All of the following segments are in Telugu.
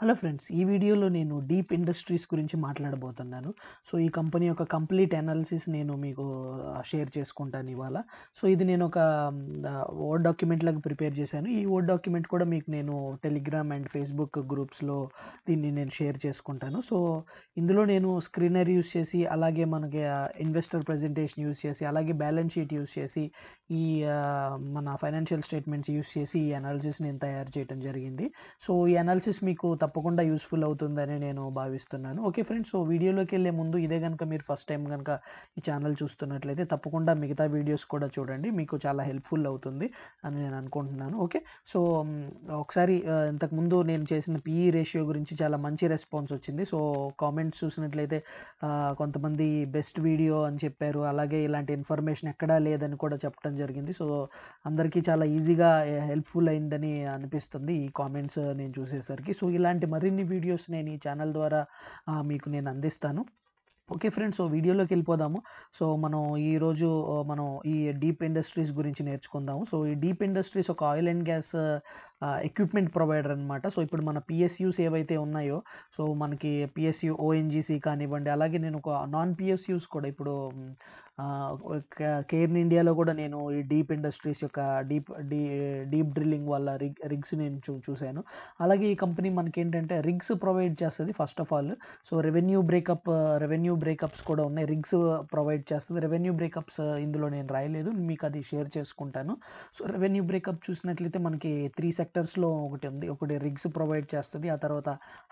హలో ఫ్రెండ్స్, ఈ వీడియోలో నేను డీప్ ఇండస్ట్రీస్ గురించి మాట్లాడబోతున్నాను. సో, ఈ కంపెనీ యొక్క కంప్లీట్ అనాలిసిస్ నేను మీకు షేర్ చేసుకుంటాను ఇవాళ. సో, ఇది నేను ఒక వర్డ్ డాక్యుమెంట్ లాగా ప్రిపేర్ చేశాను. ఈ వర్డ్ డాక్యుమెంట్ కూడా మీకు నేను టెలిగ్రామ్ అండ్ ఫేస్బుక్ గ్రూప్స్‌లో దీన్ని నేను షేర్ చేసుకుంటాను. సో, ఇందులో నేను స్క్రీనర్ యూజ్ చేసి, అలాగే మనకి ఇన్వెస్టర్ ప్రెజెంటేషన్ యూజ్ చేసి, అలాగే బ్యాలెన్స్ షీట్ యూజ్ చేసి, ఈ మన ఫైనాన్షియల్ స్టేట్మెంట్స్ యూజ్ చేసి ఈ అనాలిసిస్ నేను తయారు చేయడం జరిగింది. సో, ఈ అనాలిసిస్ మీకు తప్పకుండా యూస్ఫుల్ అవుతుందని నేను భావిస్తున్నాను. ఓకే ఫ్రెండ్స్, సో వీడియోలోకి వెళ్ళే ముందు ఇదే కనుక మీరు ఫస్ట్ టైం కనుక ఈ ఛానల్ చూస్తున్నట్లయితే తప్పకుండా మిగతా వీడియోస్ కూడా చూడండి, మీకు చాలా హెల్ప్ఫుల్ అవుతుంది అని నేను అనుకుంటున్నాను. ఓకే, సో ఒకసారి ఇంతకుముందు నేను చేసిన పిఈ రేషియో గురించి చాలా మంచి రెస్పాన్స్ వచ్చింది. సో కామెంట్స్ చూసినట్లయితే కొంతమంది బెస్ట్ వీడియో అని చెప్పారు, అలాగే ఇలాంటి ఇన్ఫర్మేషన్ ఎక్కడా లేదని కూడా చెప్పడం జరిగింది. సో అందరికీ చాలా ఈజీగా హెల్ప్ఫుల్ అయిందని అనిపిస్తుంది ఈ కామెంట్స్ నేను చూసేసరికి. సో ఇలాంటి మరిన్ని వీడియోస్ నేను ఈ ఛానల్ ద్వారా మీకు నేను అందిస్తాను. ఓకే ఫ్రెండ్స్, సో వీడియోలోకి వెళ్ళిపోదాము. సో ఈరోజు మనం ఈ డీప్ ఇండస్ట్రీస్ గురించి నేర్చుకుందాము. సో ఈ డీప్ ఇండస్ట్రీస్ ఒక oil and gas equipment provider అనమాట. సో ఇప్పుడు మన పిఎస్యూస్ ఏవైతే ఉన్నాయో, సో మనకి పిఎస్యూ ఓఎన్జీసీ కానివ్వండి, అలాగే నేను ఒక నాన్ పిఎస్యూస్ కూడా ఇప్పుడు కేర్న్ ఇండియాలో కూడా నేను ఈ డీప్ ఇండస్ట్రీస్ యొక్క డీప్ డ్రిల్లింగ్ వాళ్ళ రిగ్స్ నేను చూశాను. అలాగే ఈ కంపెనీ మనకి ఏంటంటే రిగ్స్ ప్రొవైడ్ చేస్తుంది. First of all so revenue breakups కూడా ఉన్నాయి. రిగ్స్ ప్రొవైడ్ చేస్తుంది. రెవెన్యూ బ్రేకప్స్ ఇందులో నేను రాయలేదు, మీకు అది షేర్ చేసుకుంటాను. సో రెవెన్యూ బ్రేకప్ చూసినట్లయితే మనకి 3 సెక్టర్స్లో ఒకటి ఉంది. ఒకటి రిగ్స్ ప్రొవైడ్ చేస్తుంది, ఆ తర్వాత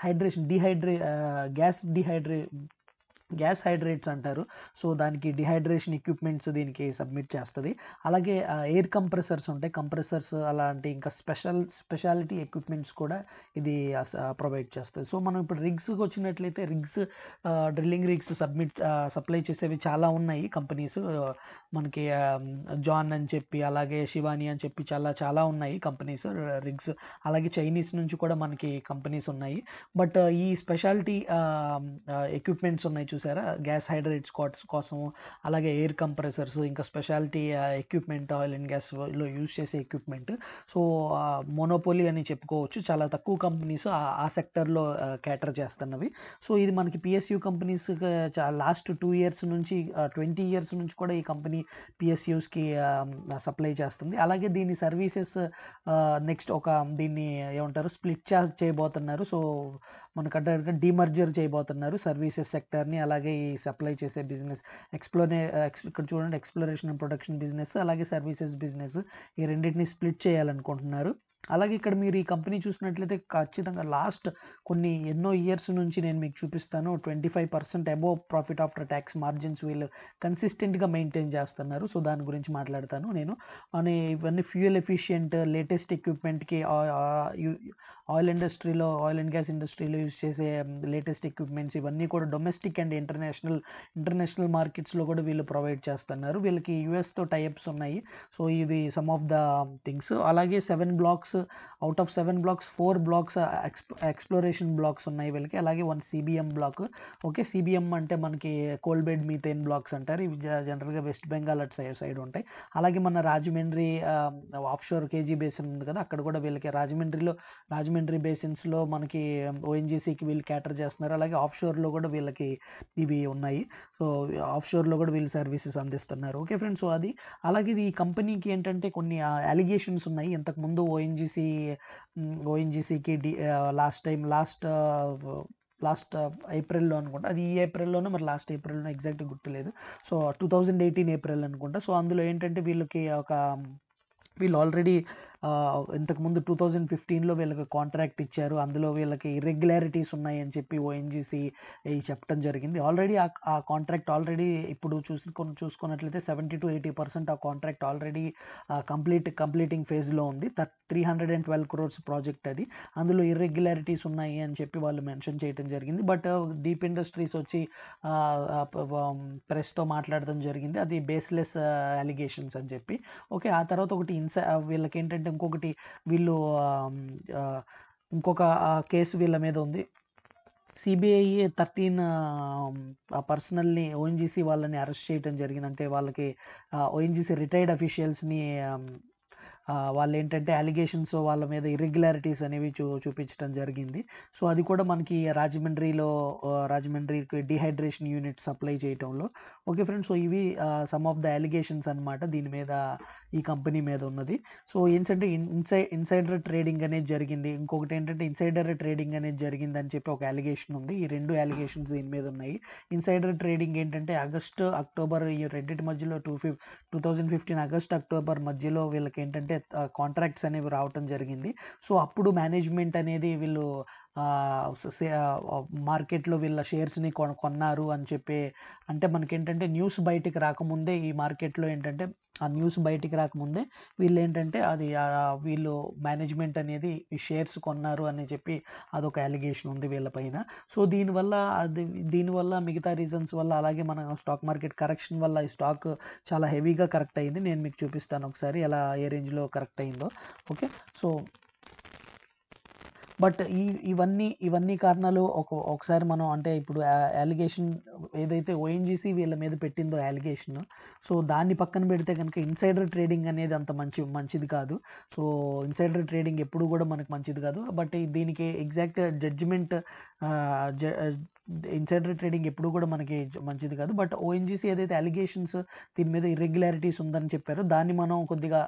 గ్యాస్ హైడ్రేట్స్ అంటారు. సో దానికి డిహైడ్రేషన్ ఎక్విప్మెంట్స్ దీనికి సబ్మిట్ చేస్తుంది. అలాగే ఎయిర్ కంప్రెసర్స్ ఉంటాయి, కంప్రెసర్స్ అలాంటి ఇంకా స్పెషాలిటీ ఎక్విప్మెంట్స్ కూడా ఇది ప్రొవైడ్ చేస్తుంది. సో మనం ఇప్పుడు రిగ్స్కి వచ్చినట్లయితే డ్రిల్లింగ్ రిగ్స్ సప్లై చేసేవి చాలా ఉన్నాయి కంపెనీస్. మనకి జాన్ అని చెప్పి, అలాగే శివాని అని చెప్పి చాలా ఉన్నాయి కంపెనీస్ రిగ్స్. అలాగే చైనీస్ నుంచి కూడా మనకి కంపెనీస్ ఉన్నాయి. బట్ ఈ స్పెషాలిటీ ఎక్విప్మెంట్స్ ఉన్నాయి చూసారా, గ్యాస్ హైడ్రేట్స్ కోసం, అలాగే ఎయిర్ కంప్రెసర్స్, ఇంకా స్పెషాలిటీ ఎక్విప్మెంట్ ఆయిల్ అండ్ గ్యాస్లో యూజ్ చేసే ఎక్విప్మెంట్. సో మోనోపోలీ అని చెప్పుకోవచ్చు. చాలా తక్కువ కంపెనీస్ ఆ సెక్టర్లో క్యాటర్ చేస్తున్నవి. సో ఇది మనకి పిఎస్యూ కంపెనీస్ లాస్ట్ 2 years నుంచి 20 years నుంచి కూడా ఈ కంపెనీ పిఎస్యూస్కి సప్లై చేస్తుంది. అలాగే దీని సర్వీసెస్ నెక్స్ట్ దీన్ని ఏమంటారు, స్ప్లిట్ చేయబోతున్నారు. సో మనకంటే డీమర్జర్ చేయబోతున్నారు సర్వీసెస్ సెక్టర్ని, అలాగే ఈ సప్లై చేసే బిజినెస్ ఇక్కడ చూడండి, ఎక్స్ప్లోరేషన్ అండ్ ప్రొడక్షన్ బిజినెస్, అలాగే సర్వీసెస్ బిజినెస్, ఈ రెండింటిని స్ప్లిట్ చేయాలనుకుంటున్నారు. అలాగే ఇక్కడ మీరు ఈ కంపెనీ చూసినట్లయితే ఖచ్చితంగా లాస్ట్ ఎన్నో ఇయర్స్ నుంచి నేను మీకు చూపిస్తాను 25% above profit after tax margins వీళ్ళు కన్సిస్టెంట్గా మెయింటైన్ చేస్తున్నారు. సో దాని గురించి మాట్లాడతాను నేను. ఇవన్నీ ఫ్యూయల్ ఎఫిషియంట్ లేటెస్ట్ ఎక్విప్మెంట్కి ఆయిల్ అండ్ గ్యాస్ ఇండస్ట్రీలో యూజ్ చేసే లేటెస్ట్ ఎక్విప్మెంట్స్ ఇవన్నీ కూడా డొమెస్టిక్ అండ్ ఇంటర్నేషనల్ మార్కెట్స్లో కూడా వీళ్ళు ప్రొవైడ్ చేస్తున్నారు. వీళ్ళకి యుఎస్తో టైఅప్స్ ఉన్నాయి. సో ఇది సమ్ ఆఫ్ ద థింగ్స్. అలాగే 7 blocks, out of 7 blocks 4 blocks exploration blocks ఉన్నాయి వీళ్ళకి. అలాగే 1 CBM బ్లాక్. ఓకే, CBM అంటే మనకి కోల్ బెడ్ మీథేన్ బ్లాక్స్ అంటారు. ఇవి జనరల్గా వెస్ట్ బెంగాల్ అటు సైడ్ ఉంటాయి. అలాగే మన రాజమండ్రి ఆఫ్షోర్ కేజీ బేసిన్ ఉంది కదా, అక్కడ కూడా వీళ్ళకి రాజమండ్రి బేసిన్స్లో మనకి ఓఎన్జీసీకి వీళ్ళు క్యాటర్ చేస్తున్నారు. అలాగే ఆఫ్షోర్లో కూడా వీళ్ళకి ఇవి ఉన్నాయి. సో ఆఫ్షోర్లో కూడా వీళ్ళు సర్వీసెస్ అందిస్తున్నారు. ఓకే ఫ్రెండ్స్, సో అది అలాగే ఈ కంపెనీకి ఏంటంటే కొన్ని అలిగేషన్స్ ఉన్నాయి. ఇంతకుముందు ఓఎన్జీసీకి లాస్ట్ ఏప్రిల్లో అనుకుంటా, అది ఈ ఏప్రిల్లోనో మరి లాస్ట్ ఏప్రిల్లోనో ఎగ్జాక్ట్గా గుర్తులేదు. సో 2018 ఏప్రిల్ అనుకుంటా. సో అందులో ఏంటంటే వీళ్ళు ఆల్రెడీ ఇంతకుముందు 2015లో వీళ్ళకి కాంట్రాక్ట్ ఇచ్చారు. అందులో వీళ్ళకి ఇర్రెగ్యులారిటీస్ ఉన్నాయి అని చెప్పి ఓఎన్జీసీ చెప్పడం జరిగింది. ఆల్రెడీ ఆ కాంట్రాక్ట్ ఇప్పుడు చూసుకున్నట్లయితే 70 to 80% ఆ కాంట్రాక్ట్ ఆల్రెడీ కంప్లీటింగ్ ఫేజ్లో ఉంది. 312 crores ప్రాజెక్ట్ అది. అందులో ఇర్రెగ్యులారిటీస్ ఉన్నాయి అని చెప్పి వాళ్ళు మెన్షన్ చేయడం జరిగింది. బట్ డీప్ ఇండస్ట్రీస్ వచ్చి ప్రెస్తో మాట్లాడడం జరిగింది, అది బేస్లెస్ అలిగేషన్స్ అని చెప్పి. ఓకే, ఆ తర్వాత వీళ్ళకి ఏంటంటే ఇంకొక కేసు వీళ్ళ మీద ఉంది. సిబిఐ 13 పర్సనల్ని ఓఎన్జీసీ వాళ్ళని అరెస్ట్ చేయడం జరిగింది. అంటే వాళ్ళకి ఓఎన్జీసీ రిటైర్డ్ అఫీషియల్స్ని వాళ్ళు ఏంటంటే అలిగేషన్స్ వాళ్ళ మీద ఇర్రెగ్యులారిటీస్ అనేవి చూపించడం జరిగింది. సో అది కూడా మనకి రాజమండ్రికి డిహైడ్రేషన్ యూనిట్ సప్లై చేయటంలో. ఓకే ఫ్రెండ్స్, సో ఇవి సమ్ ఆఫ్ ద అలిగేషన్స్ అనమాట దీని మీద, ఈ కంపెనీ మీద ఉన్నది. సో ఏంటంటే ఇన్సైడర్ ట్రేడింగ్ అనేది జరిగింది, ఇంకొకటి ఏంటంటే ఇన్సైడర్ ట్రేడింగ్ అనేది జరిగింది అని చెప్పి ఒక అలిగేషన్ ఉంది. ఈ రెండు అలిగేషన్స్ దీని మీద ఉన్నాయి. ఇన్సైడర్ ట్రేడింగ్ ఏంటంటే ఆగస్టు అక్టోబర్ ఈ రెండింటి మధ్యలో 2015 ఆగస్ట్ అక్టోబర్ మధ్యలో వీళ్ళకి ఏంటంటే కాంట్రాక్ట్స్ అనేవి రావటం జరిగింది. సో అప్పుడు మేనేజ్మెంట్ అనేది వీళ్ళు మార్కెట్లో వీళ్ళ షేర్స్ని కొన్నారు అని చెప్పి, అంటే మనకేంటంటే న్యూస్ బయటికి రాకముందే ఈ మార్కెట్లో ఏంటంటే ఆ న్యూస్ బయటికి రాకముందే వీళ్ళు ఏంటంటే వీళ్ళు మేనేజ్మెంట్ అనేది ఈ షేర్స్ కొన్నారు అని చెప్పి అదొక అలిగేషన్ ఉంది వీళ్ళపైన. సో దీనివల్ల మిగతా రీజన్స్ వల్ల, అలాగే మన స్టాక్ మార్కెట్ కరెక్షన్ వల్ల ఈ స్టాక్ చాలా హెవీగా కరెక్ట్ అయింది. నేను మీకు చూపిస్తాను ఒకసారి ఎలా ఏ రేంజ్లో కరెక్ట్ అయిందో. ఓకే, సో బట్ ఇవన్నీ కారణాలు ఒకసారి మనం అంటే ఇప్పుడు అలిగేషన్ ఏదైతే ఓఎన్జీసీ వీళ్ళ మీద పెట్టిందో అలిగేషన్, సో దాన్ని పక్కన పెడితే కనుక ఇన్సైడర్ ట్రేడింగ్ అనేది అంత మంచిది కాదు. సో ఇన్సైడర్ ట్రేడింగ్ ఎప్పుడు కూడా మనకు మంచిది కాదు. బట్ దీనికి ఎగ్జాక్ట్ జడ్జిమెంట్ ఇన్సైడర్ ట్రేడింగ్ ఎప్పుడు కూడా మనకి మంచిది కాదు. బట్ ఓఎన్జీసీ ఏదైతే అలిగేషన్స్ దీని మీద ఇర్రెగ్యులారిటీస్ ఉందని చెప్పారో దాన్ని మనం కొద్దిగా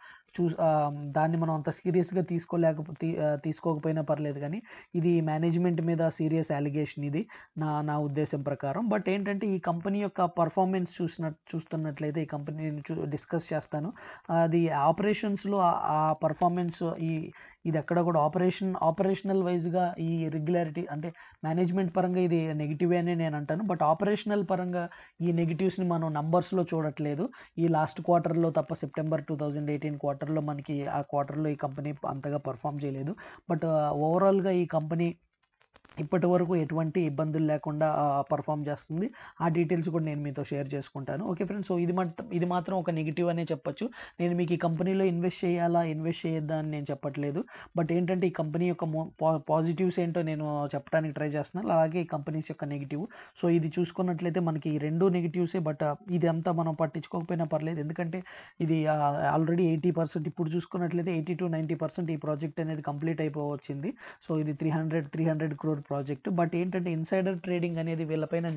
దాన్ని మనం అంత సీరియస్గా తీసుకోకపోయినా పర్లేదు, కానీ ఇది మేనేజ్మెంట్ మీద సీరియస్ అలిగేషన్ ఇది నా ఉద్దేశం ప్రకారం. బట్ ఏంటంటే ఈ కంపెనీ యొక్క పర్ఫార్మెన్స్ చూస్తున్నట్లయితే ఈ కంపెనీని డిస్కస్ చేస్తాను. అది ఆపరేషన్స్లో ఆ పర్ఫార్మెన్స్ ఇది ఎక్కడ కూడా ఆపరేషనల్ వైజ్గా ఈ రెగ్యులారిటీ అంటే మేనేజ్మెంట్ పరంగా ఇది నెగిటివే అని నేను అంటాను. బట్ ఆపరేషనల్ పరంగా ఈ నెగిటివ్స్ని మనం నంబర్స్లో చూడట్లేదు. ఈ లాస్ట్ క్వార్టర్లో తప్ప సెప్టెంబర్ 2018 క్వార్టర్లో మనకి ఆ క్వార్టర్లో ఈ కంపెనీ అంతగా పర్ఫామ్ చేయలేదు. బట్ ఓవరాల్గా ఈ కంపెనీ ఇప్పటి వరకు ఎటువంటి ఇబ్బందులు లేకుండా పర్ఫామ్ చేస్తుంది. ఆ డీటెయిల్స్ కూడా నేను మీతో షేర్ చేసుకుంటాను. ఓకే ఫ్రెండ్స్, సో ఇది మాత్రం ఒక నెగిటివ్ అనే చెప్పొచ్చు. నేను మీకు ఈ కంపెనీలో ఇన్వెస్ట్ చేయొద్దా అని నేను చెప్పట్లేదు. బట్ ఏంటంటే ఈ కంపెనీ యొక్క పాజిటివ్స్ ఏంటో నేను చెప్పడానికి ట్రై చేస్తున్నాను, అలాగే ఈ కంపెనీస్ యొక్క నెగిటివ్. సో ఇది చూసుకున్నట్లయితే మనకి ఈ రెండు నెగిటివ్సే. బట్ ఇది అంతా మనం పట్టించుకోకపోయినా పర్లేదు, ఎందుకంటే ఇది ఆల్రెడీ 80%, ఇప్పుడు చూసుకున్నట్లయితే 80 to 90% ఈ ప్రాజెక్ట్ అనేది కంప్లీట్ అయిపోవచ్చింది. సో ఇది 300 crore ప్రాజెక్ట్. బట్ ఏంటంటే ఇన్సైడర్ ట్రేడింగ్ అనేది వీళ్ళపైన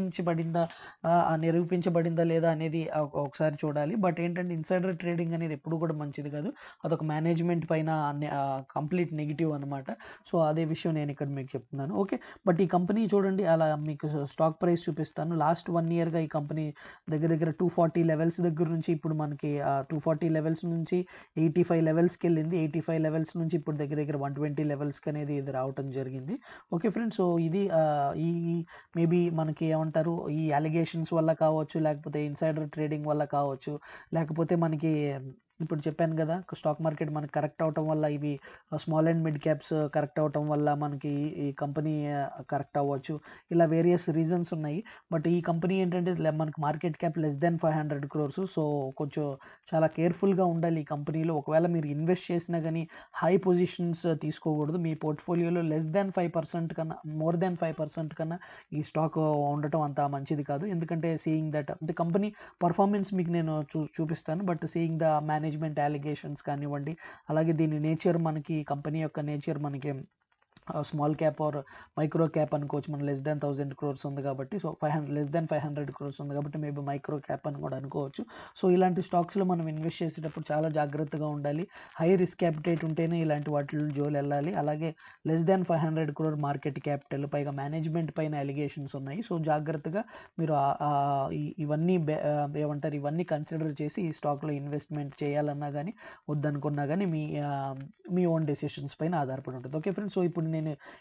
నిరూపించబడిందా లేదా అనేది ఒకసారి చూడాలి. బట్ ఏంటంటే ఇన్సైడర్ ట్రేడింగ్ అనేది ఎప్పుడు కూడా మంచిది కాదు, అదొక మేనేజ్మెంట్ పైన కంప్లీట్ నెగిటివ్ అనమాట. సో అదే విషయం నేను ఇక్కడ మీకు చెప్తున్నాను. ఓకే, బట్ ఈ కంపెనీ చూడండి, అలా మీకు స్టాక్ ప్రైస్ చూపిస్తాను. లాస్ట్ 1 yearగా ఈ కంపెనీ దగ్గర 240 లెవెల్స్ దగ్గర నుంచి ఇప్పుడు మనకి 240 లెవెల్స్ నుంచి 85 లెవెల్స్కి వెళ్ళింది. 85 లెవెల్స్ నుంచి ఇప్పుడు దగ్గర 120 లెవెల్స్కి అనేది ఇది రావటం జరిగింది. ఓకే ఫ్రెండ్స్, సో ఇది ఈ మేబీ మనకి ఏమంటారు, ఈ అలిగేషన్స్ వల్ల కావచ్చు, లేకపోతే ఇన్సైడర్ ట్రేడింగ్ వల్ల కావచ్చు, లేకపోతే మనకి ఇప్పుడు చెప్పాను కదా స్టాక్ మార్కెట్ మనకి కరెక్ట్ అవటం వల్ల, ఇవి small and mid caps correct అవటం వల్ల మనకి ఈ కంపెనీ కరెక్ట్ అవ్వచ్చు. ఇలా వేరియస్ రీజన్స్ ఉన్నాయి. బట్ ఈ కంపెనీ ఏంటంటే మనకి market cap less than 500 crores. So కొంచెం చాలా కేర్ఫుల్గా ఉండాలి ఈ కంపెనీలో. ఒకవేళ మీరు ఇన్వెస్ట్ చేసినా కానీ హై పొజిషన్స్ తీసుకోకూడదు. మీ పోర్ట్ఫోలియోలో less than 5% కన్నా more than 5% కన్నా ఈ స్టాక్ ఉండటం అంత మంచిది కాదు. ఎందుకంటే seeing that the company performance మీకు నేను చూపిస్తాను. But seeing the management allegations కానివ్వండి, అలాగే దీని నేచర్, మనకి కంపెనీ యొక్క నేచర్ మనకి small cap or micro cap అనుకోవచ్చు. మనం less than 1000 crores ఉంది కాబట్టి, సో less than 500 crores ఉంది కాబట్టి మేబీ మైక్రో క్యాప్ అని కూడా అనుకోవచ్చు. సో ఇలాంటి స్టాక్స్లో మనం ఇన్వెస్ట్ చేసేటప్పుడు చాలా జాగ్రత్తగా ఉండాలి. హై రిస్క్ క్యాపిటేట్ ఉంటేనే ఇలాంటి వాటిలో జోలు వెళ్ళాలి. అలాగే less than 500 crore market capital, పైగా మేనేజ్మెంట్ పైన అలిగేషన్స్ ఉన్నాయి. సో జాగ్రత్తగా మీరు ఇవన్నీ ఏమంటారు, ఇవన్నీ కన్సిడర్ చేసి ఈ స్టాక్లో ఇన్వెస్ట్మెంట్ చేయాలన్నా కానీ వద్దనుకున్నా కానీ మీ ఓన్ డెసిషన్స్ పైన ఆధారపడి ఉంటుంది. ఓకే ఫ్రెండ్స్, సో ఇప్పుడు నేను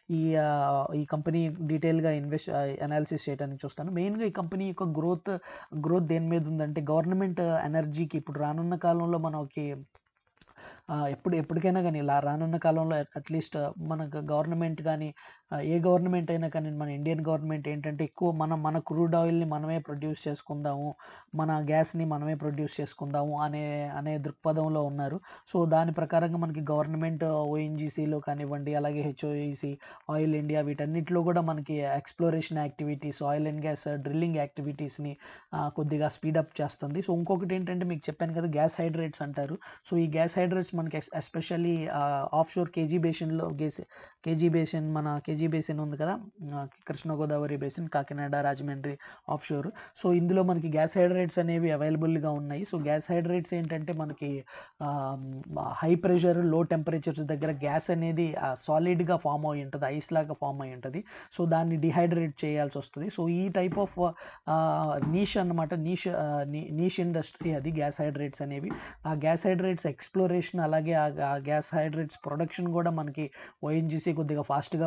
ఈ కంపెనీ డీటెయిల్గా అనాలిసిస్ చేయడానికి చూస్తాను. మెయిన్గా ఈ కంపెనీ యొక్క గ్రోత్ దేని మీద ఉందంటే, గవర్నమెంట్ ఎనర్జీకి ఇప్పుడు రానున్న కాలంలో మనకి ఎప్పటికైనా కానీ రానున్న కాలంలో అట్లీస్ట్ మనకు గవర్నమెంట్ కానీ ఏ గవర్నమెంట్ అయినా కానీ మన ఇండియన్ గవర్నమెంట్ ఏంటంటే ఎక్కువ మన క్రూడ్ ఆయిల్ని మనమే ప్రొడ్యూస్ చేసుకుందాము, మన గ్యాస్ని మనమే ప్రొడ్యూస్ చేసుకుందాము అనే దృక్పథంలో ఉన్నారు. సో దాని ప్రకారంగా మనకి గవర్నమెంట్ ఓఎన్జీసీలో కానివ్వండి, అలాగే హెచ్ఓఈసి, ఆయిల్ ఇండియా, వీటన్నిటిలో కూడా మనకి exploration activities, oil and gas drilling యాక్టివిటీస్ని కొద్దిగా స్పీడప్ చేస్తుంది. సో ఇంకొకటి ఏంటంటే మీకు చెప్పాను కదా, గ్యాస్ హైడ్రేట్స్ అంటారు. సో ఈ గ్యాస్ హైడ్రేట్స్ మనకి ఎస్పెషల్లీ ఆఫ్ షోర్ కేజీ బేసిన్లో కేజీ బేసిన్ ఉంది కదా, Krishna Godavari basin, Kakinada, Rajahmundry offshore. So ఇందులో మనకి గ్యాస్ హైడ్రేట్స్ అనేవి అవైలబుల్గా ఉన్నాయి. సో గ్యాస్ హైడ్రేట్స్ ఏంటంటే మనకి హై ప్రెషర్, లో టెంపరేచర్స్ దగ్గర గ్యాస్ అనేది సాలిడ్గా ఫామ్ అయి ఉంటుంది, ఐస్ లాగా ఫామ్ అయి ఉంటుంది. సో దాన్ని డిహైడ్రేట్ చేయాల్సి వస్తుంది. సో ఈ టైప్ ఆఫ్ నీష్ అన్నమాట, నీష్ ఇండస్ట్రీ అది గ్యాస్ హైడ్రేట్స్ అనేవి. ఆ గ్యాస్ హైడ్రేట్స్ ఎక్స్ప్లోరేషన్ అలాగే ఆ గ్యాస్ హైడ్రేట్స్ ప్రొడక్షన్ కూడా మనకి ఓఎన్జీసీ కొద్దిగా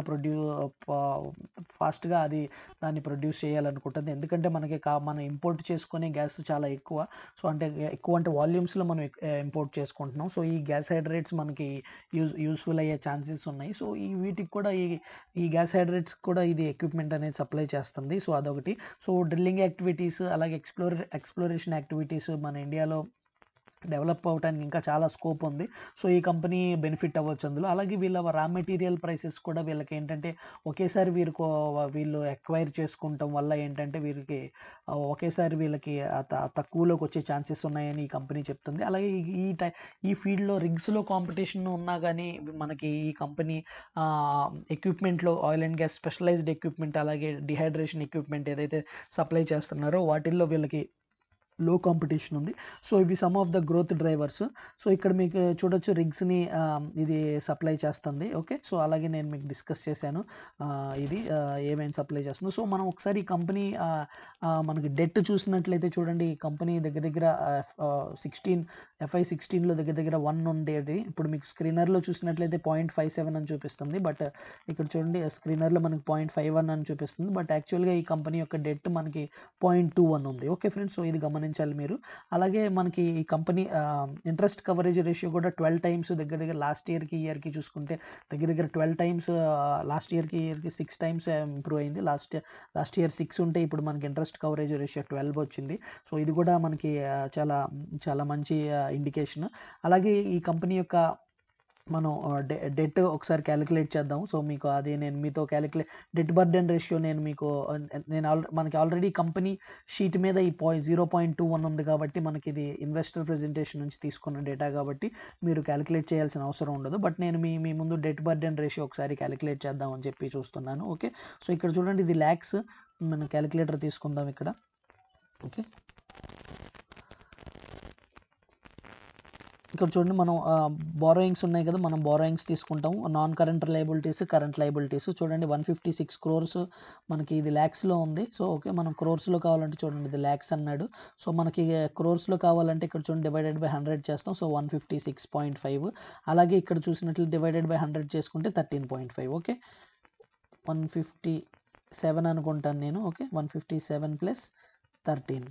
ఫాస్ట్గా అది దాన్ని ప్రొడ్యూస్ చేయాలనుకుంటుంది. ఎందుకంటే మనకి మనం ఇంపోర్ట్ చేసుకునే గ్యాస్ చాలా ఎక్కువ. సో అంటే ఎక్కువ అంటే వాల్యూమ్స్లో మనం ఇంపోర్ట్ చేసుకుంటున్నాం. సో ఈ గ్యాస్ హైడ్రేట్స్ మనకి యూస్ఫుల్ అయ్యే ఛాన్సెస్ ఉన్నాయి. సో వీటికి కూడా ఈ గ్యాస్ హైడ్రేట్స్ కూడా ఇది ఎక్విప్మెంట్ అనేది సప్లై చేస్తుంది. సో అదొకటి. సో డ్రిల్లింగ్ యాక్టివిటీస్ అలాగే ఎక్స్ప్లోరేషన్ యాక్టివిటీస్ మన ఇండియాలో డెవలప్ అవ్వడానికి ఇంకా చాలా స్కోప్ ఉంది. సో ఈ కంపెనీ బెనిఫిట్ అవ్వచ్చు అందులో. అలాగే వీళ్ళ రా మెటీరియల్ ప్రైసెస్ కూడా వీళ్ళకి ఏంటంటే ఒకేసారి వీళ్ళు ఎక్వైర్ చేసుకుంటాం వల్ల ఏంటంటే వీరికి ఒకేసారి వీళ్ళకి తక్కువలోకి వచ్చే ఛాన్సెస్ ఉన్నాయని ఈ కంపెనీ చెప్తుంది. అలాగే ఈ ఫీల్డ్లో రిగ్స్లో కాంపిటీషన్ ఉన్నా కానీ మనకి ఈ కంపెనీ ఎక్విప్మెంట్లో oil and gas specialized equipment అలాగే డిహైడ్రేషన్ ఎక్విప్మెంట్ ఏదైతే సప్లై చేస్తున్నారో వాటిల్లో వీళ్ళకి లో కాంపిటీషన్ ఉంది. సో ఇవి some of the growth drivers. So ఇక్కడ మీకు చూడొచ్చు రిగ్స్ని ఇది సప్లై చేస్తుంది. ఓకే, సో అలాగే నేను మీకు డిస్కస్ చేశాను ఇది ఏమేమి సప్లై చేస్తుందో. సో మనం ఒకసారి ఈ కంపెనీ మనకి డెట్ చూసినట్లయితే చూడండి, ఈ కంపెనీ దగ్గర FY16లో దగ్గర 1 ఉండేది. ఇప్పుడు మీకు స్క్రీనర్లో చూసినట్లయితే 0.57 అని చూపిస్తుంది. బట్ ఇక్కడ చూడండి స్క్రీనర్లో మనకి 0.51 అని చూపిస్తుంది. బట్ యాక్చువల్గా ఈ కంపెనీ యొక్క డెట్ మనకి 0.21 ఉంది. ఓకే ఫ్రెండ్స్, సో ఇది గమనించాలి మీరు. అలాగే మనకి ఈ కంపెనీ ఇంట్రెస్ట్ కవరేజ్ రేషియో కూడా 12 టైమ్స్ దగ్గర లాస్ట్ ఇయర్కి ఇయర్కి చూసుకుంటే దగ్గర 12 టైమ్స్, లాస్ట్ ఇయర్కి 6 టైమ్స్ ఇంప్రూవ్ అయింది. లాస్ట్ ఇయర్ 6 ఉంటే ఇప్పుడు మనకి ఇంట్రెస్ట్ కవరేజ్ రేషియో 12 వచ్చింది. సో ఇది కూడా మనకి చాలా చాలా మంచి ఇండికేషన్. అలాగే ఈ కంపెనీ యొక్క మనం డెట్ ఒకసారి క్యాలిక్యులేట్ చేద్దాం. సో మీకు అది నేను మీతో డెట్ బర్డెన్ రేషియో మనకి ఆల్రెడీ కంపెనీ షీట్ మీద ఈ 0.21 ఉంది కాబట్టి మనకి ఇది ఇన్వెస్టర్ ప్రెజెంటేషన్ నుంచి తీసుకున్న డేటా కాబట్టి మీరు క్యాలిక్యులేట్ చేయాల్సిన అవసరం ఉండదు. బట్ నేను మీ ముందు డెట్ బర్డెన్ రేషియో ఒకసారి క్యాలిక్యులేట్ చేద్దాం అని చెప్పి చూస్తున్నాను. ఓకే, సో ఇక్కడ చూడండి ఇది ల్యాక్స్, మనం క్యాలిక్యులేటర్ తీసుకుందాం ఇక్కడ. ఓకే, ఇక్కడ చూడండి మనం బారోయింగ్స్ ఉన్నాయి కదా, మనం బారోయింగ్స్ తీసుకుంటాము. Non current liabilities, current liabilities చూడండి 156 crores మనకి ఇది ల్యాక్స్లో ఉంది. సో ఓకే, మనం క్రోర్స్లో కావాలంటే చూడండి ఇది ల్యాక్స్ అన్నాడు. సో మనకి క్రోర్స్లో కావాలంటే ఇక్కడ చూడండి డివైడెడ్ బై 100 చేస్తాం. సో 156.5. అలాగే ఇక్కడ చూసినట్లు డివైడెడ్ బై 100 చేసుకుంటే 13.5. ఓకే, 157 అనుకుంటాను నేను. ఓకే, 157 + 13.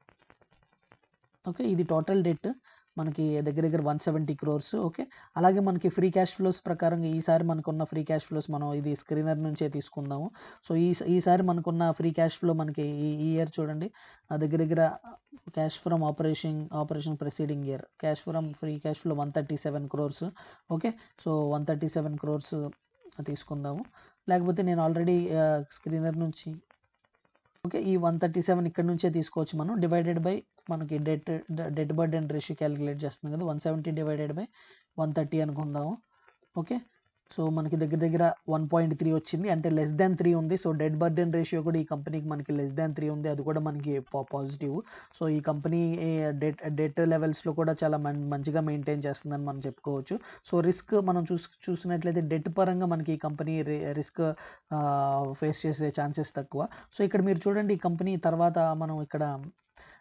ఓకే, ఇది టోటల్ డెట్ మనకి దగ్గర 170 crores. ఓకే, అలాగే మనకి ఫ్రీ క్యాష్ ఫ్లోస్ ప్రకారంగా ఈసారి మనకున్న ఫ్రీ క్యాష్ ఫ్లోస్ మనం ఇది స్క్రీనర్ నుంచే తీసుకుందాము. సో ఈసారి మనకున్న ఫ్రీ క్యాష్ ఫ్లో మనకి ఈ ఇయర్ చూడండి దగ్గర cash from operation preceding year free cash flow 137 crores. Okay, so 137 crores తీసుకుందాము. లేకపోతే నేను ఆల్రెడీ స్క్రీనర్ నుంచి ఓకే ఈ 137 ఇక్కడ నుంచే తీసుకోవచ్చు మనం. డివైడెడ్ బై మనకి డెట్ బర్డెన్ రేషియో క్యాలిక్యులేట్ చేస్తుంది కదా, 170 డివైడెడ్ బై 130 అనుకుందాము. ఓకే, సో మనకి దగ్గర 1.3 వచ్చింది, అంటే <3 ఉంది. సో డెట్ బర్డెన్ రేషియో కూడా ఈ కంపెనీకి మనకి <3 ఉంది, అది కూడా మనకి పాజిటివ్. సో ఈ కంపెనీ డెట్ లెవెల్స్లో కూడా చాలా మంచిగా మెయింటైన్ చేస్తుందని మనం చెప్పుకోవచ్చు. సో రిస్క్ మనం చూసినట్లయితే డెట్ పరంగా మనకి ఈ కంపెనీ రిస్క్ ఫేస్ చేసే ఛాన్సెస్ తక్కువ. సో ఇక్కడ మీరు చూడండి ఈ కంపెనీ తర్వాత మనం ఇక్కడ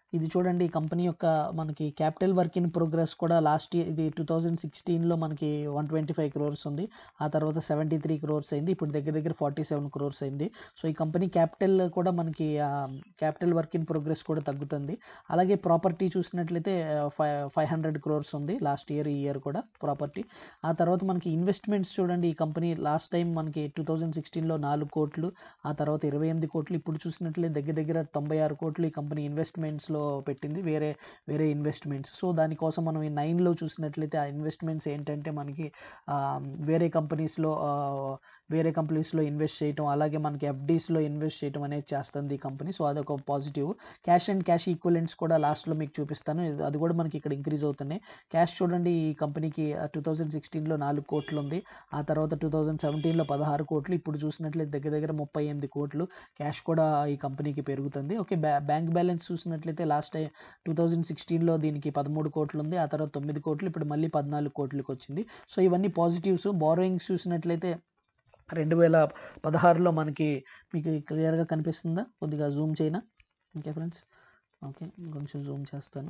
ఇది చూడండి ఈ కంపెనీ యొక్క మనకి క్యాపిటల్ వర్క్ ఇన్ ప్రోగ్రెస్ కూడా లాస్ట్ ఇయర్ ఇది 2016లో మనకి 125 crores ఉంది. ఆ తర్వాత 73 crores అయింది. ఇప్పుడు దగ్గర దగ్గర 47 crores అయింది. సో ఈ కంపెనీ క్యాపిటల్ కూడా మనకి క్యాపిటల్ వర్క్ ఇన్ ప్రోగ్రెస్ కూడా తగ్గుతుంది. అలాగే ప్రాపర్టీ చూసినట్లయితే 500 crores ఉంది లాస్ట్ ఇయర్, ఈ ఇయర్ కూడా ప్రాపర్టీ. ఆ తర్వాత మనకి ఇన్వెస్ట్మెంట్స్ చూడండి, ఈ కంపెనీ లాస్ట్ టైం మనకి 2016లో 4 కోట్లు, ఆ తర్వాత 28 కోట్లు, ఇప్పుడు చూసినట్లయితే దగ్గర దగ్గర 96 కోట్లు ఈ కంపెనీ ఇన్వెస్ట్మెంట్స్లో పెట్టింది, వేరే ఇన్వెస్ట్మెంట్స్. సో దానికోసం మనం ఈ 9లో చూసినట్లయితే ఆ ఇన్వెస్ట్మెంట్స్ ఏంటంటే మనకి వేరే కంపెనీస్లో ఇన్వెస్ట్ చేయటం, అలాగే మనకి ఎఫ్డీస్లో ఇన్వెస్ట్ చేయటం అనేది చేస్తుంది ఈ కంపెనీ. సో అదొక positive. Cash and cash equivalents కూడా లాస్ట్లో మీకు చూపిస్తాను, అది కూడా మనకి ఇక్కడ ఇంక్రీజ్ అవుతున్నాయి. క్యాష్ చూడండి, ఈ కంపెనీకి 2016లో 4 కోట్లు ఉంది, ఆ తర్వాత 2017లో 16 కోట్లు, ఇప్పుడు చూసినట్లయితే దగ్గర దగ్గర 38 కోట్లు క్యాష్ కూడా ఈ కంపెనీకి పెరుగుతుంది. ఓకే, బ్యాంక్ బ్యాలెన్స్ చూసినట్లయితే లాస్ట్ టైం 2016లో దీనికి 13 కోట్లు ఉంది, ఆ తర్వాత 9 కోట్లు, ఇప్పుడు మళ్ళీ 14 కోట్లకి వచ్చింది. సో ఇవన్నీ పాజిటివ్స్. బారోయింగ్స్ చూసినట్లయితే 2016లో మనకి మీకు క్లియర్గా కనిపిస్తుందా? కొద్దిగా జూమ్ చేయనా? ఓకే ఫ్రెండ్స్, ఓకే కొంచెం జూమ్ చేస్తాను.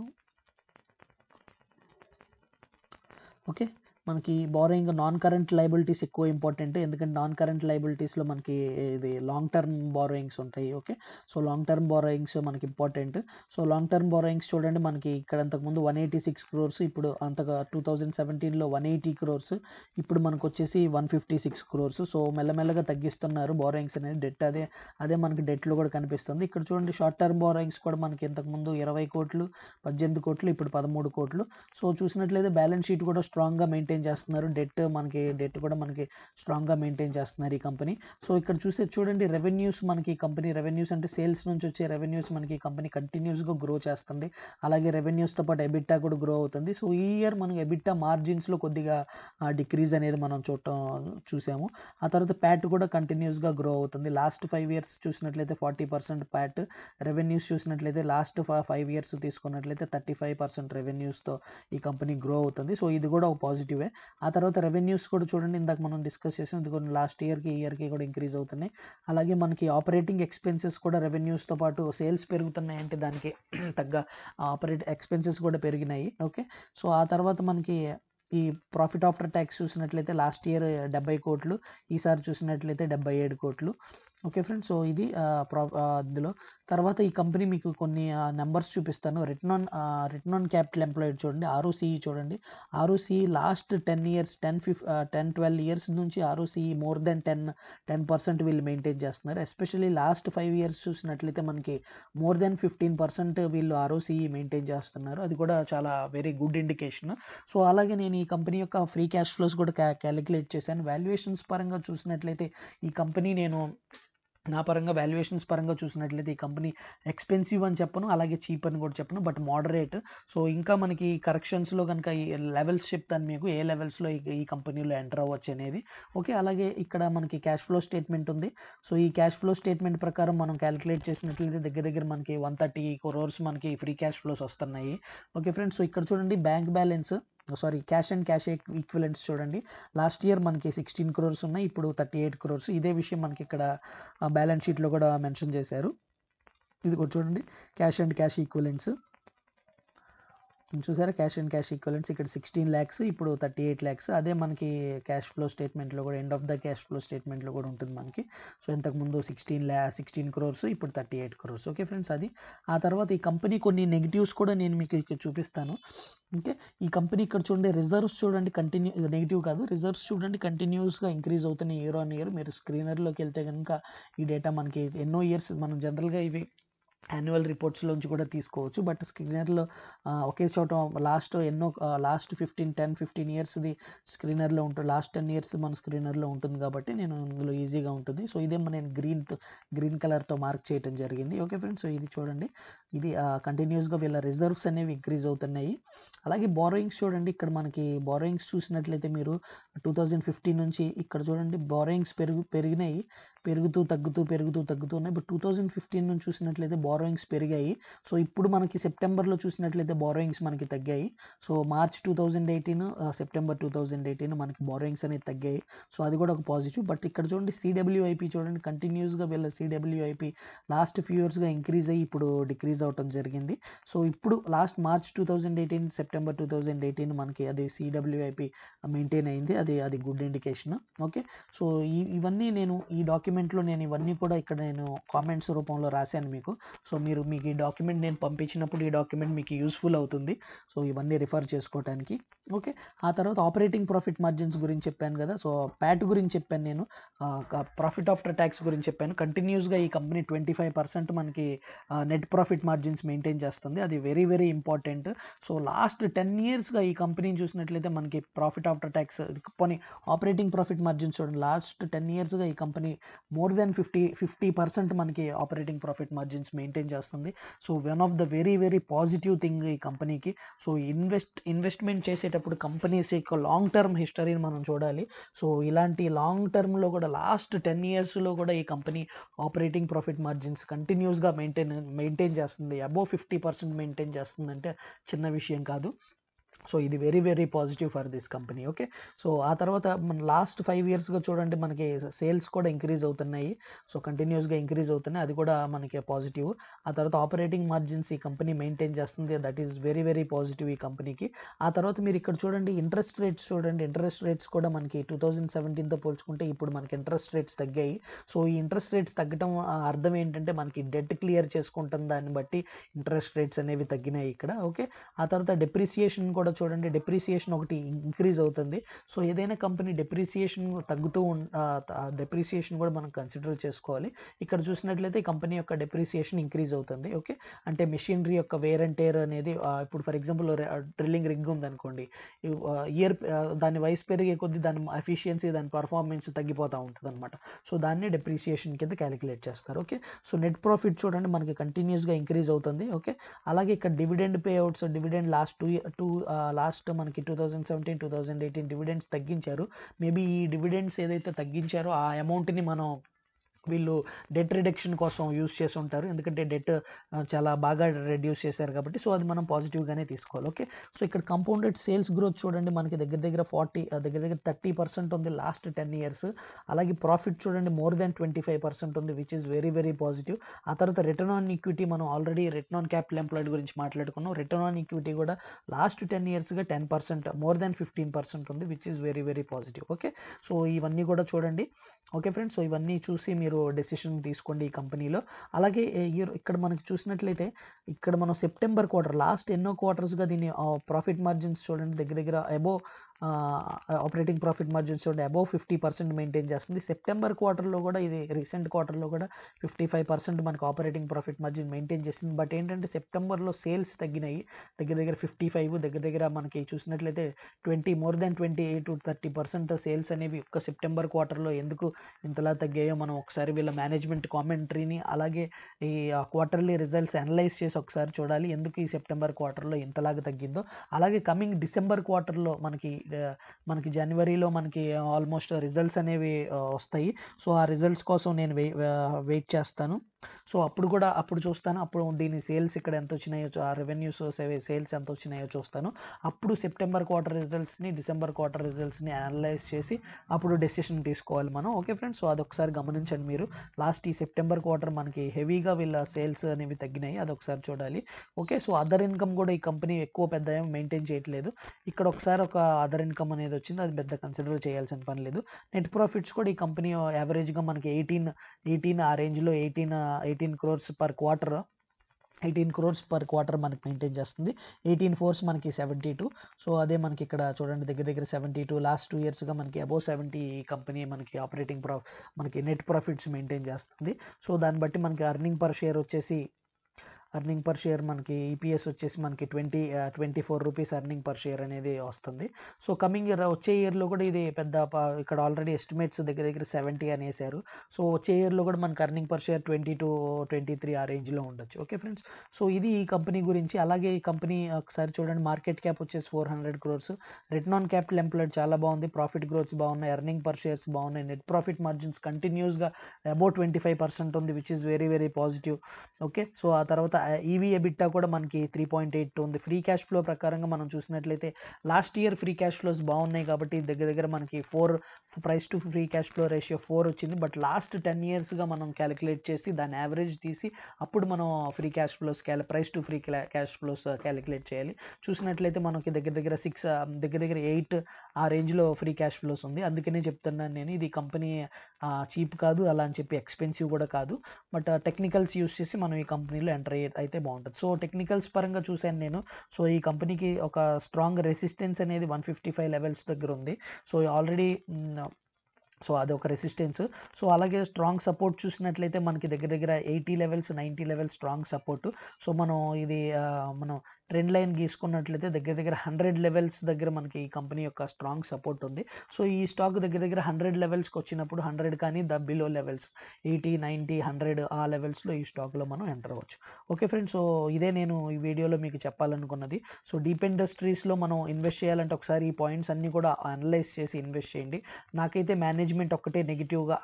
ఓకే, మనకి బారోయింగ్ నాన్ కరెంట్ లైబిలిటీస్ ఎక్కువ ఇంపార్టెంట్, ఎందుకంటే నాన్ కరెంట్ లైబిలిటీస్లో మనకి ఇది లాంగ్ టర్మ్ బారోయింగ్స్ ఉంటాయి. Okay, so long term borrowings మనకి important. So long term borrowings చూడండి, మనకి ఇక్కడ అంతకుముందు 186 crores, ఇప్పుడు అంతగా 2017లో 180 crores, ఇప్పుడు మనకు వచ్చేసి 156 crores. సో మెల్లమెల్లగా తగ్గిస్తున్నారు బారోయింగ్స్ అనేది. డెట్ అదే మనకి డెట్లో కూడా కనిపిస్తుంది. ఇక్కడ చూడండి షార్ట్ టర్మ్ బారోయింగ్స్ కూడా మనకి ఇంతకుముందు 20 కోట్లు, 18 కోట్లు, ఇప్పుడు 13 కోట్లు. సో చూసినట్లయితే బ్యాలెన్స్ షీట్ కూడా స్ట్రాంగ్గా మెయింటైన్ చేస్తున్నారు. డెట్ కూడా మనకి స్ట్రాంగ్గా మెయింటైన్ చేస్తున్నారు ఈ కంపెనీ. సో ఇక్కడ చూడండి రెవెన్యూస్, మనకి కంపెనీ రెవెన్యూస్ అంటే సేల్స్ నుంచి వచ్చే రెవెన్యూస్ మనకి కంపెనీ కంటిన్యూస్గా గ్రో చేస్తుంది. అలాగే రెవెన్యూస్తో పాటు ఎబిట్టా కూడా గ్రో అవుతుంది. సో ఈ ఇయర్ మనకి ఎబిట్టా మార్జిన్స్లో కొద్దిగా డిక్రీజ్ అనేది మనం చూసాము. ఆ తర్వాత ప్యాట్ కూడా కంటిన్యూస్గా గ్రో అవుతుంది. లాస్ట్ 5 years చూసినట్లయితే 40% ప్యాట్. రెవెన్యూస్ చూసినట్లయితే లాస్ట్ 5 years తీసుకున్నట్లయితే 35% రెవెన్యూస్తో ఈ కంపెనీ గ్రో అవుతుంది. సో ఇది కూడా ఒక పాజిటివే. ఆ తర్వాత రెవెన్యూస్ కూడా చూడండి, ఇందాక మనం డిస్కస్ చేసాం, ఇది కూడా లాస్ట్ ఇయర్కి ఈ ఇయర్కి కూడా ఇంక్రీజ్ అవుతున్నాయి. అలాగే మనకి ఆపరేటింగ్ ఎక్స్పెన్సెస్ కూడా రెవెన్యూస్తో పాటు సేల్స్ పెరుగుతున్నాయి అంటే దానికి తగ్గ ఎక్స్పెన్సెస్ కూడా పెరిగినాయి. ఓకే, సో ఆ తర్వాత మనకి ఈ ప్రాఫిట్ ఆఫ్టర్ ట్యాక్స్ చూసినట్లయితే లాస్ట్ ఇయర్ 70 కోట్లు, ఈసారి చూసినట్లయితే 77 కోట్లు. ఓకే ఫ్రెండ్స్, సో ఇది అందులో. తర్వాత ఈ కంపెనీ మీకు కొన్ని నెంబర్స్ చూపిస్తాను. రిటర్న్ ఆన్ క్యాపిటల్ ఎంప్లాయిడ్ చూడండి, ROCE చూడండి. ROCE లాస్ట్ 10-12 years నుంచి ROCE మోర్ దెన్ 10% వీళ్ళు మెయింటైన్ చేస్తున్నారు. ఎస్పెషల్లీ లాస్ట్ 5 years చూసినట్లయితే మనకి మోర్ దెన్ 15% వీళ్ళు ROCE మెయింటైన్ చేస్తున్నారు. అది కూడా చాలా వెరీ గుడ్ ఇండికేషన్. సో అలాగే నేను ఈ కంపెనీ యొక్క ఫ్రీ క్యాష్ ఫ్లోస్ కూడా క్యాలిక్యులేట్ చేశాను. వాల్యుయేషన్స్ పరంగా చూసినట్లయితే ఈ కంపెనీ నా పరంగా వాల్యుయేషన్స్ పరంగా చూసినట్లయితే ఈ కంపెనీ ఎక్స్పెన్సివ్ అని చెప్పను, అలాగే చీప్ అని కూడా చెప్పను, బట్ మోడరేట్. సో ఇంకా మనకి కరెక్షన్స్లో కనుక ఈ లెవెల్స్ చెప్తాను మీకు, ఏ లెవెల్స్లో ఈ కంపెనీలో ఎంటర్ అవ్వచ్చు అనేది. ఓకే, అలాగే ఇక్కడ మనకి క్యాష్ ఫ్లో స్టేట్మెంట్ ఉంది. సో ఈ క్యాష్ ఫ్లో స్టేట్మెంట్ ప్రకారం మనం క్యాలిక్యులేట్ చేసినట్లయితే దగ్గర దగ్గర మనకి 130 crores మనకి ఫ్రీ క్యాష్ ఫ్లోస్ వస్తున్నాయి. ఓకే ఫ్రెండ్స్, సో ఇక్కడ చూడండి bank balance, cash and cash equivalents చూడండి. లాస్ట్ ఇయర్ మనకి 16 crores ఉన్నాయి, ఇప్పుడు 38 crores. ఇదే విషయం మనకి ఇక్కడ బ్యాలెన్స్ షీట్లో కూడా మెన్షన్ చేశారు. ఇది కూడా చూడండి క్యాష్ అండ్ క్యాష్ ఈక్వివలెంట్స్ చూసారా, క్యాష్ అండ్ క్యాష్ ఈక్వివలెంట్స్ ఇక్కడ 16 lakhs, ఇప్పుడు 38 lakhs. అదే మనకి క్యాష్ ఫ్లో స్టేట్మెంట్లో కూడా end of the cash flow స్టేట్మెంట్లో కూడా ఉంటుంది మనకి. సో ఇంతకుముందు 16 crores, ఇప్పుడు 38 crores. ఓకే ఫ్రెండ్స్, అది. ఆ తర్వాత ఈ కంపెనీ కొన్ని నెగిటివ్స్ కూడా నేను మీకు ఇక్కడ చూపిస్తాను. ఓకే, ఈ కంపెనీ ఇక్కడ చూడండి రిజర్వ్స్ చూడండి నెగిటివ్ కాదు, రిజర్వ్స్ చూడండి కంటిన్యూస్గా ఇంక్రీజ్ అవుతున్నాయి ఇయర్ ఆన్ ఇయర్. మీరు స్క్రీనర్లోకి వెళ్తే కనుక ఈ డేటా మనకి ఎన్నో ఇయర్స్, మనం జనరల్గా ఇవి యాన్యువల్ రిపోర్ట్స్లోంచి కూడా తీసుకోవచ్చు, బట్ స్క్రీనర్లో ఒకే చోట లాస్ట్ 10-15 yearsది స్క్రీనర్లో ఉంటుంది, లాస్ట్ 10 years మన స్క్రీనర్లో ఉంటుంది కాబట్టి నేను ఇందులో ఈజీగా ఉంటుంది. సో ఇదే నేను గ్రీన్ కలర్తో మార్క్ చేయడం జరిగింది. ఓకే ఫ్రెండ్స్, సో ఇది చూడండి, ఇది కంటిన్యూస్గా వీళ్ళ రిజర్వ్స్ అనేవి ఇంక్రీజ్ అవుతున్నాయి. అలాగే బారోయింగ్స్ చూడండి, ఇక్కడ మనకి బారోయింగ్స్ చూసినట్లయితే మీరు 2015 నుంచి ఇక్కడ చూడండి బారోయింగ్స్ పెరిగినాయి, పెరుగుతూ తగ్గుతూ ఉన్నాయి. బట్ 2015 నుంచి చూసినట్లయితే బారోయింగ్స్ పెరిగాయి. సో ఇప్పుడు మనకి సెప్టెంబర్లో చూసినట్లయితే బారోయింగ్స్ మనకి తగ్గాయి. సో మార్చ్ 2018, సెప్టెంబర్ 2018 మనకి బారోయింగ్స్ అనేది తగ్గాయి. సో అది కూడా ఒక పాజిటివ్. బట్ ఇక్కడ చూడండి CWIP చూడండి, కంటిన్యూస్గా వీళ్ళ CWIP లాస్ట్ ఫ్యూ ఇయర్స్గా ఇంక్రీజ్ అయ్యి ఇప్పుడు డిక్రీజ్ అవటం జరిగింది. సో ఇప్పుడు లాస్ట్ మార్చ్ 2018 సెప్టెంబర్ 2018 మనకి అది సిడబ్ల్యూఐపి మెయింటైన్ అయింది. అది గుడ్ ఇండికేషన్. ఓకే, సో ఇవన్నీ నేను ఈ డాక్యుమెంట్లో నేను ఇవన్నీ కూడా ఇక్కడ నేను కామెంట్స్ రూపంలో రాశాను మీకు. సో మీకు ఈ డాక్యుమెంట్ నేను పంపించినప్పుడు ఈ డాక్యుమెంట్ మీకు యూస్ఫుల్ అవుతుంది. సో ఇవన్నీ రిఫర్ చేసుకోవడానికి. ఓకే, ఆ తర్వాత ఆపరేటింగ్ ప్రాఫిట్ మార్జిన్స్ గురించి చెప్పాను కదా. సో ప్యాట్ గురించి చెప్పాను నేను, ప్రాఫిట్ ఆఫ్టర్ ట్యాక్స్ గురించి చెప్పాను. కంటిన్యూస్గా ఈ కంపెనీ 25% మనకి నెట్ ప్రాఫిట్ మార్జిన్స్ మెయింటైన్ చేస్తుంది. అది very very important. So last 10 yearsగా ఈ కంపెనీని చూసినట్లయితే మనకి ప్రాఫిట్ ఆఫ్టర్ ట్యాక్స్ పోనీ ఆపరేటింగ్ ప్రాఫిట్ మార్జిన్స్ చూడండి, లాస్ట్ 10 yearsగా ఈ కంపెనీ మోర్ దెన్ 50% మనకి ఆపరేటింగ్ ప్రాఫిట్ మార్జిన్స్ మెయింటైన్ చేస్తుంది. So one of the very very positive thing ఈ కంపెనీకి. సో ఇన్వెస్ట్మెంట్ చేసేటప్పుడు కంపెనీస్ యొక్క లాంగ్ టర్మ్ హిస్టరీని మనం చూడాలి. సో ఇలాంటి లాంగ్ టర్మ్లో కూడా లాస్ట్ 10 yearsలో కూడా ఈ కంపెనీ ఆపరేటింగ్ ప్రాఫిట్ మార్జిన్స్ కంటిన్యూస్గా మెయింటైన్ చేస్తుంది. అబోవ్ 50% మెయింటైన్ చేస్తుంది అంటే చిన్న విషయం కాదు. సో ఇది very very positive for this company. Okay, so ఆ తర్వాత మన లాస్ట్ 5 yearsగా చూడండి మనకి సేల్స్ కూడా ఇంక్రీజ్ అవుతున్నాయి. సో కంటిన్యూస్గా ఇంక్రీజ్ అవుతున్నాయి, అది కూడా మనకి పాజిటివ్. ఆ తర్వాత ఆపరేటింగ్ మార్జిన్స్ ఈ కంపెనీ మెయింటైన్ చేస్తుంది, that is very very positive ఈ కంపెనీకి. ఆ తర్వాత మీరు ఇక్కడ చూడండి ఇంట్రెస్ట్ రేట్స్ చూడండి, ఇంట్రెస్ట్ రేట్స్ కూడా మనకి 2017తో పోల్చుకుంటే ఇప్పుడు మనకి ఇంట్రెస్ట్ రేట్స్ తగ్గాయి. సో ఈ ఇంట్రెస్ట్ రేట్స్ తగ్గడం అర్థం ఏంటంటే మనకి డెట్ క్లియర్ చేసుకుంటున్న దాన్ని బట్టి ఇంట్రెస్ట్ రేట్స్ అనేవి తగ్గినాయి ఇక్కడ. ఓకే, ఆ తర్వాత డెప్రిసియేషన్ కూడా చూడండి, డెప్రిసియేషన్ ఒకటి ఇంక్రీజ్ అవుతుంది. సో ఏదైనా కంపెనీ డెప్రిసియేషన్ తగ్గుతూ డెప్రిసియేషన్ కూడా మనం కన్సిడర్ చేసుకోవాలి. ఇక్కడ చూసినట్లయితే ఈ కంపెనీ యొక్క డెప్రిసియేషన్ ఇంక్రీజ్ అవుతుంది. ఓకే, అంటే మెషినరీ యొక్క వేర్ అండ్ టేర్ అనేది ఇప్పుడు ఫర్ ఎగ్జాంపుల్ డ్రిల్లింగ్ రిగ్ ఉందనుకోండి, దాని వయసు పెరిగే కొద్దీ దాని ఎఫిషియన్సీ దాని పర్ఫార్మెన్స్ తగ్గిపోతూ ఉంటుంది అనమాట. సో దాన్ని డెప్రిసియేషన్ కింద క్యాలిక్యులేట్ చేస్తారు. ఓకే, సో నెట్ ప్రాఫిట్ చూడండి మనకి కంటిన్యూస్గా ఇంక్రీజ్ అవుతుంది. ఓకే, అలాగే ఇక్కడ dividend payouts, dividend last మనకి 2017-2018 డివిడెండ్స్ తగ్గించారు. మేబీ ఈ డివిడెండ్స్ ఏదైతే తగ్గించారో ఆ అమౌంట్ని మనం వీళ్ళు డెట్ రిడక్షన్ కోసం యూస్ చేసి ఉంటారు, ఎందుకంటే డెట్ చాలా బాగా రెడ్యూస్ చేశారు కాబట్టి. సో అది మనం పాజిటివ్గానే తీసుకోవాలి. ఓకే, సో ఇక్కడ కంపౌండెడ్ సేల్స్ గ్రోత్ చూడండి మనకి దగ్గర 30% ఉంది లాస్ట్ 10 years. అలాగే ప్రాఫిట్ చూడండి మోర్ దెన్ 25% ఉంది, which is very very positive. ఆ తర్వాత రిటర్న్ ఆన్ ఈక్విటీ, మనం already return on capital employed గురించి మాట్లాడుకున్నాం. రిటర్న్ ఆన్ ఈక్విటీ కూడా లాస్ట్ 10 yearsగా 10%, మోర్ దెన్ 15% ఉంది, which is very very positive. Okay, so ఇవన్నీ కూడా చూడండి. ఓకే ఫ్రెండ్స్, సో ఇవన్నీ చూసి మీరు డెసిషన్ తీసుకోండి ఈ కంపెనీలో. అలాగే ఇక్కడ మనకి చూసినట్లయితే ఇక్కడ మనం సెప్టెంబర్ క్వార్టర్ లాస్ట్ ఎన్నో క్వార్టర్స్గా దీని ప్రాఫిట్ మార్జిన్స్ చూడండి దగ్గర అబోవ్ ఆపరేటింగ్ ప్రాఫిట్ మార్జిన్స్ చూడండి అబోవ్ 50% మెయింటైన్ చేస్తుంది. సెప్టెంబర్ క్వార్టర్లో కూడా ఇది రీసెంట్ క్వార్టర్లో కూడా 55% మనకు ఆపరేటింగ్ ప్రాఫిట్ మార్జిన్ మెయింటైన్ చేస్తుంది. బట్ ఏంటంటే సెప్టెంబర్లో సేల్స్ తగ్గినాయి, దగ్గర 55, దగ్గర మనకి చూసినట్లయితే మోర్ దెన్ 28-30% సేల్స్ అనేవి ఒక్క సెప్టెంబర్ క్వార్టర్లో ఎందుకు ఇంతలా తగ్గాయో మనం ఒకసారి వీళ్ళ మేనేజ్మెంట్ కామెంటరీని అలాగే ఈ క్వార్టర్లీ రిజల్ట్స్ అనలైజ్ చేసి ఒకసారి చూడాలి ఎందుకు ఈ సెప్టెంబర్ క్వార్టర్లో ఇంతలాగా తగ్గిందో. అలాగే కమింగ్ డిసెంబర్ క్వార్టర్లో మనకి జనవరిలో మనకి ఆల్మోస్ట్ రిజల్ట్స్ అనేవి వస్తాయి. సో ఆ రిజల్ట్స్ కోసం నేను వెయిట్ చేస్తాను. సో అప్పుడు చూస్తాను, అప్పుడు దీని సేల్స్ ఇక్కడ ఎంత వచ్చినాయో, ఆ రెవెన్యూస్ సేల్స్ ఎంత వచ్చినాయో చూస్తాను. అప్పుడు సెప్టెంబర్ క్వార్టర్ రిజల్ట్స్ని డిసెంబర్ క్వార్టర్ రిజల్ట్స్ని అనలైజ్ చేసి అప్పుడు డెసిషన్ తీసుకోవాలి మనం. ఓకే ఫ్రెండ్స్, సో అదొకసారి గమనించండి మీరు. లాస్ట్ ఈ సెప్టెంబర్ క్వార్టర్ మనకి హెవీగా వీళ్ళ సేల్స్ అనేవి తగ్గినాయి, అదొకసారి చూడాలి. ఓకే, సో అదర్ ఇన్కమ్ కూడా ఈ కంపెనీ ఎక్కువ పెద్ద ఏం మెయింటైన్ చేయట్లేదు. ఇక్కడ ఒకసారి ఒక అదర్ ఇన్కమ్ అనేది వచ్చింది, అది పెద్ద కన్సిడర్ చేయాల్సిన పని లేదు. నెట్ ప్రాఫిట్స్ కూడా ఈ కంపెనీ యావరేజ్గా మనకి 18 ఆ రేంజ్లో 18 crores per quarter, 18 crores per quarter మనకి మెయింటైన్ చేస్తుంది. 18 crores మనకి 72. సో అదే మనకి ఇక్కడ చూడండి దగ్గర 72 లాస్ట్ 2 yearsగా మనకి అబోవ్ 70 కంపెనీ మనకి మనకి నెట్ ప్రాఫిట్స్ మెయింటైన్ చేస్తుంది. సో దాన్ని బట్టి మనకి అర్నింగ్ పర్ షేర్ మనకి ఈపీఎస్ వచ్చేసి మనకి 24 రూపీస్ అర్నింగ్ పర్ షేర్ అనేది వస్తుంది. సో వచ్చే ఇయర్లో కూడా ఇది పెద్ద ఇక్కడ ఆల్రెడీ ఎస్టిమేట్స్ దగ్గర 70 అని వేశారు. సో వచ్చే ఇయర్లో కూడా మనకి అర్నింగ్ పర్ షేర్ 22-23 ఆ రేంజ్లో ఉండొచ్చు. ఓకే ఫ్రెండ్స్, సో ఇది ఈ కంపెనీ గురించి. అలాగే ఈ కంపెనీ ఒకసారి చూడండి, మార్కెట్ క్యాప్ వచ్చేసి 400 crores, return on capital employed చాలా బాగుంది, ప్రాఫిట్ గ్రోత్స్ బాగున్నాయి, అర్నింగ్ పర్ షేర్స్ బాగున్నాయి, నెట్ ప్రాఫిట్ మార్జిన్స్ కంటిన్యూస్గా అబౌట్ 25% ఉంది, which is very very positive. Okay, so ఆ తర్వాత ఈవీ ఎబిట్టా కూడా మనకి 3.82 ఉంది. ఫ్రీ క్యాష్ ఫ్లో ప్రకారంగా మనం చూసినట్లయితే last year free cash flows బాగున్నాయి కాబట్టి దగ్గర మనకి 4 price to free cash flow ratio 4 వచ్చింది. బట్ లాస్ట్ 10 yearsగా మనం క్యాలిక్యులేట్ చేసి దాని యావరేజ్ తీసి అప్పుడు మనం free cash flows price to free cash flows calculate చేయాలి. చూసినట్లయితే మనకి దగ్గర 6 దగ్గర 8 ఆ రేంజ్లో ఫ్రీ క్యాష్ ఫ్లోస్ ఉంది. అందుకనే చెప్తున్నాను నేను ఇది కంపెనీ చీప్ కాదు, అలా అని చెప్పి ఎక్స్పెన్సివ్ కూడా కాదు. బట్ టెక్నికల్స్ యూస్ చేసి మనం ఈ కంపెనీలో ఎంటర్ అయితే బాగుంటుంది. సో టెక్నికల్స్ పరంగా చూశాను నేను. సో ఈ కంపెనీకి ఒక స్ట్రాంగ్ రెసిస్టెన్స్ అనేది 155 లెవెల్స్ దగ్గర ఉంది. సో ఆల్రెడీ సో అది ఒక రెసిస్టెన్స్. సో అలాగే స్ట్రాంగ్ సపోర్ట్ చూసినట్లయితే మనకి దగ్గర 80 levels 90 levels strong support. So మనం ఇది మనం ట్రెండ్ లైన్ గీసుకున్నట్లయితే దగ్గర 100 లెవెల్స్ దగ్గర మనకి ఈ కంపెనీ యొక్క స్ట్రాంగ్ సపోర్ట్ ఉంది. సో ఈ స్టాక్ దగ్గర 100 లెవెల్స్కి వచ్చినప్పుడు 100 కానీ బిలో లెవెల్స్ 80 90 100 ఆ లెవెల్స్లో ఈ స్టాక్లో మనం ఎంటర్ అవ్వచ్చు. ఓకే ఫ్రెండ్స్, సో ఇదే నేను ఈ వీడియోలో మీకు చెప్పాలనుకున్నది. సో డీప్ ఇండస్ట్రీస్లో మనం ఇన్వెస్ట్ చేయాలంటే ఒకసారి ఈ పాయింట్స్ అన్నీ కూడా అనలైజ్ చేసి ఇన్వెస్ట్ చేయండి. నాకైతే మేనేజ్మెంట్ ఒక్కటే నెగిటివ్గా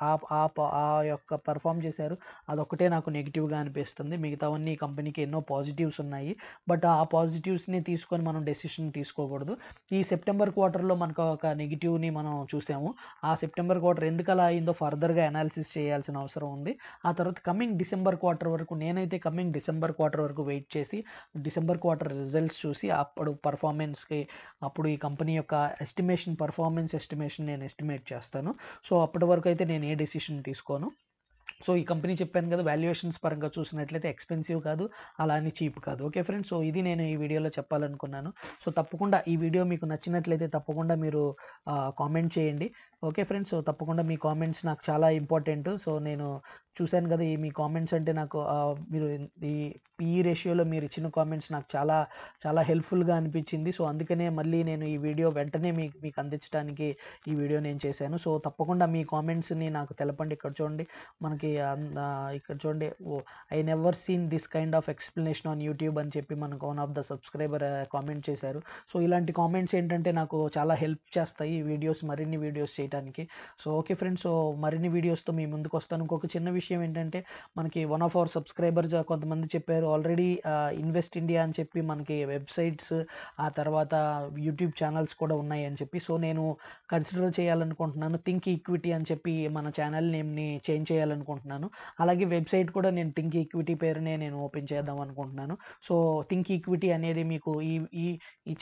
ఆ యొక్క పర్ఫామ్ చేశారు, అదొక్కటే నాకు నెగిటివ్గా అనిపిస్తుంది. మిగతావన్నీ ఈ కంపెనీకి ఎన్నో పాజిటివ్స్ ఉన్నాయి. బట్ ఆ పాజిటివ్స్ని తీసుకొని మనం డెసిషన్ తీసుకోకూడదు. ఈ సెప్టెంబర్ క్వార్టర్లో మనకు ఒక నెగిటివ్ని మనం చూసాము. ఆ సెప్టెంబర్ క్వార్టర్ ఎందుకు అలా అయిందో ఫర్దర్గా అనాలిసిస్ చేయాల్సిన అవసరం ఉంది. ఆ తర్వాత కమింగ్ డిసెంబర్ క్వార్టర్ వరకు నేనైతే డిసెంబర్ క్వార్టర్ వరకు వెయిట్ చేసి డిసెంబర్ క్వార్టర్ రిజల్ట్స్ చూసి అప్పుడు పర్ఫార్మెన్స్కి అప్పుడు ఈ కంపెనీ యొక్క పర్ఫార్మెన్స్ ఎస్టిమేషన్ నేను ఎస్టిమేట్ చేస్తాను. సో అప్పటి వరకు అయితే నేను ఏ డెసిషన్ తీసుకోను. సో ఈ కంపెనీ చెప్పాను కదా, వాల్యుయేషన్స్ పరంగా చూసినట్లయితే ఎక్స్పెన్సివ్ కాదు, అలా అని చీప్ కాదు. ఓకే ఫ్రెండ్స్, సో ఇది నేను ఈ వీడియోలో చెప్పాలనుకున్నాను. సో తప్పకుండా ఈ వీడియో మీకు నచ్చినట్లయితే తప్పకుండా మీరు కామెంట్ చేయండి. ఓకే ఫ్రెండ్స్, సో తప్పకుండా మీ కామెంట్స్ నాకు చాలా ఇంపార్టెంట్. సో నేను చూశాను కదా మీ కామెంట్స్ అంటే నాకు మీరు ఈ పిఈ రేషియోలో మీరు ఇచ్చిన కామెంట్స్ నాకు చాలా చాలా హెల్ప్ఫుల్గా అనిపించింది. సో అందుకనే మళ్ళీ నేను ఈ వీడియో వెంటనే మీకు అందించడానికి ఈ వీడియో నేను చేశాను. సో తప్పకుండా మీ కామెంట్స్ని నాకు తెలపండి. ఇక్కడ చూడండి మనకి ఇక్కడ చూడండి, I never seen this kind of explanation on YouTube అని చెప్పి మనకు one of the subscriber comment చేశారు. సో ఇలాంటి కామెంట్స్ ఏంటంటే నాకు చాలా హెల్ప్ చేస్తాయి మరిన్ని వీడియోస్ చేయడానికి. సో ఓకే ఫ్రెండ్స్, సో మరిన్ని వీడియోస్తో మీ ముందుకు వస్తాను. ఇంకొక చిన్న విషయం ఏంటంటే మనకి వన్ ఆఫ్ అవర్ సబ్స్క్రైబర్స్ కొంతమంది చెప్పారు ఆల్రెడీ ఇన్వెస్ట్ ఇండియా అని చెప్పి మనకి వెబ్సైట్స్ ఆ తర్వాత యూట్యూబ్ ఛానల్స్ కూడా ఉన్నాయి అని చెప్పి. సో నేను కన్సిడర్ చేయాలనుకుంటున్నాను థింక్ ఈక్విటీ అని చెప్పి మన ఛానల్ నేమ్ని చేంజ్ చేయాలనుకుంటున్నాను. అలాగే వెబ్సైట్ కూడా నేను థింక్ ఈక్విటీ పేరునే నేను ఓపెన్ చేద్దాం అనుకుంటున్నాను. సో థింక్ ఈక్విటీ అనేది మీకు ఈ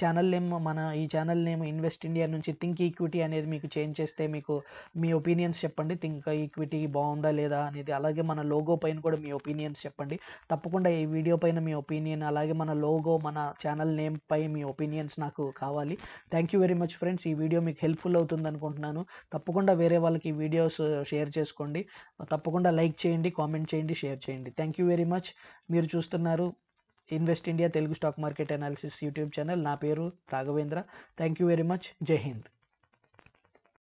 ఛానల్ నేమ్ ఇన్వెస్ట్ ఇండియా నుంచి థింక్ ఈక్విటీ అనేది మీకు చేంజ్ చేస్తే మీకు మీ ఒపీనియన్స్ చెప్పండి. థింక్ ఈక్విటీ బాగుందా లేదా అనేది. అలాగే మన లోగో పైన కూడా మీ ఒపీనియన్స్ చెప్పండి. తప్పకుండా ఈ వీడియో పైన మీ ఒపీనియన్, అలాగే మన లోగో మన ఛానల్ నేమ్ పై మీ ఒపీనియన్స్ నాకు కావాలి. Thank you very much friends. ఈ వీడియో మీకు హెల్ప్ఫుల్ అవుతుంది అనుకుంటున్నాను. తప్పకుండా వేరే వాళ్ళకి ఈ వీడియోస్ షేర్ చేసుకోండి. తప్పకుండా లైక్ చేయండి, కామెంట్ చేయండి, షేర్ చేయండి. Thank you very much. మీరు చూస్తున్నారు invest India Telugu stock market analysis YouTube channel. నా పేరు Raghavendra. Thank you very much. Jai Hind.